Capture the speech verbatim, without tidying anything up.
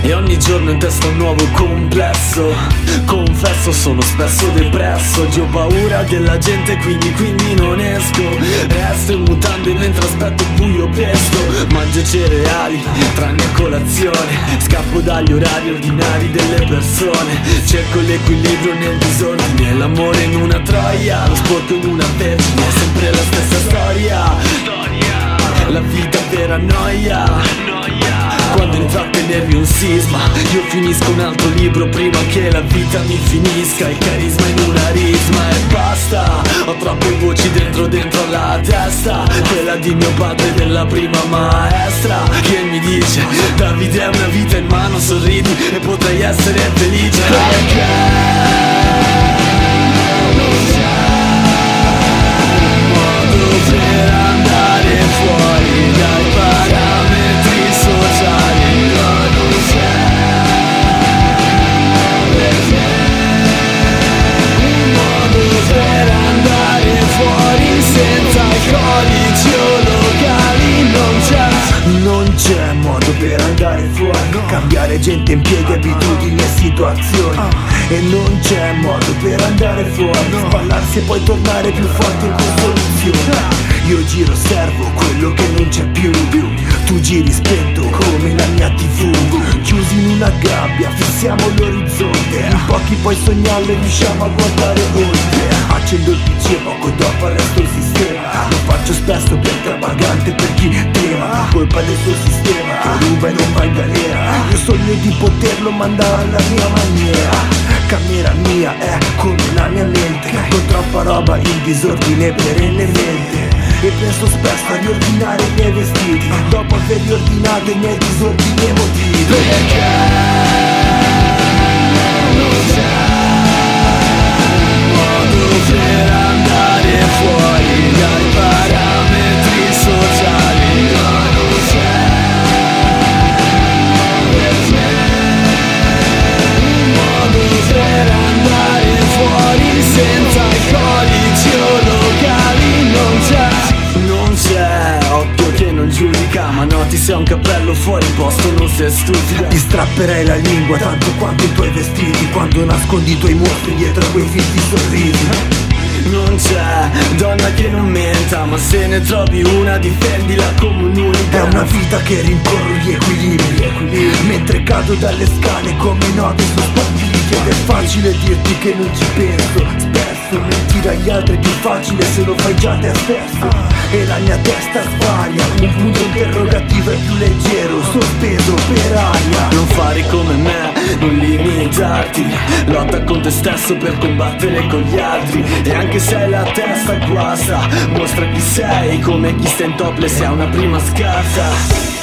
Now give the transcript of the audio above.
E ogni giorno in testa un nuovo complesso. Confesso sono spesso depresso, oggi ho paura della gente quindi quindi non esco. Resto in mutande mentre aspetto il buio pesto. Mangio cereali tranne a colazione, scappo dagli orari ordinari delle persone. Cerco l'equilibrio nel disordine, l'amore in una troia, lo sporco in una vergine, sempre la stessa storia. La vita vera noia. Quando intrattenervi un sisma, io finisco un altro libro prima che la vita mi finisca. Il carisma in una risma e basta. Ho troppe voci dentro dentro la testa, quella di mio padre, della prima maestra, che mi dice: Davide, è una vita in mano, sorridi e potrai essere felice. Perché per andare fuori dai parametri sociali, non c'è perché un modo per andare fuori senza alcolici o locali, non c'è. Non c'è modo per andare fuori, no. Cambiare gente, impieghi, abitudini e situazioni, uh. E non c'è modo per andare fuori, no. Sballarsi e poi tornare più forti con soluzioni. Io giro, osservo quello che non c'è più. Tu giri spento come la mia tivù. Chiusi in una gabbia, fissiamo l'orizzonte. In pochi poi sognarlo e riusciamo a guardare oltre. Accendo il P C e poco dopo arresto il sistema. Lo faccio spesso perché è pagante per chi tema. Colpa del suo sistema che ruba e non va in galera. Io sogno di poterlo mandare alla mia maniera. Camera mia è come la mia mente, con troppa roba in disordine perennemente. E penso spesso a riordinare i miei vestiti, dopo averli ordinato i miei disordini emotivi. Perché non c'è modo per andare fuori dai parametri sociali, non c'è perché un modo per andare fuori senza alcolici o locali, non c'è. Non c'è occhio che non giudica, ma noti se ha un cappello fuori posto non sei stupida. Ti strapperei la lingua tanto quanto i tuoi vestiti, quando nascondi i tuoi mostri dietro a quei finti sorrisi. Non c'è donna che non menta, ma se ne trovi una difendila come un'unica. È una vita che rincorro gli equilibri, equilibri. Mentre cado dalle scale come note su spanditi. Ed è facile dirti che non ci penso, spesso mentire agli altri è più facile se lo fai già te stesso. E la mia testa sbaglia, un punto interrogativo è più leggero, sospeso per aria. Non fare come me, non limitarti, lotta con te stesso per combattere con gli altri. E anche se hai la testa guasta, mostra chi sei, come chi sta in topless e ha una prima scarsa.